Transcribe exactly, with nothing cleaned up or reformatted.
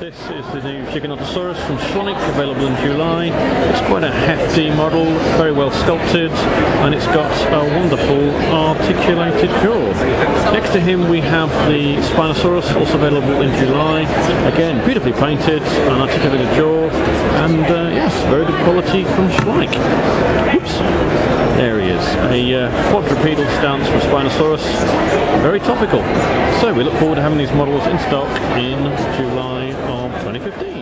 This is the new Dinosaur from Schleich, available in July. It's quite a hefty model, very well sculpted, and it's got a wonderful articulated jaw. Next to him we have the Spinosaurus, also available in July. Again, beautifully painted, an articulated jaw, and uh, yes, very good quality from Schleich. Oops. There he is, a uh, quadrupedal stance for Spinosaurus, very topical. So we look forward to having these models in stock in July of twenty fifteen.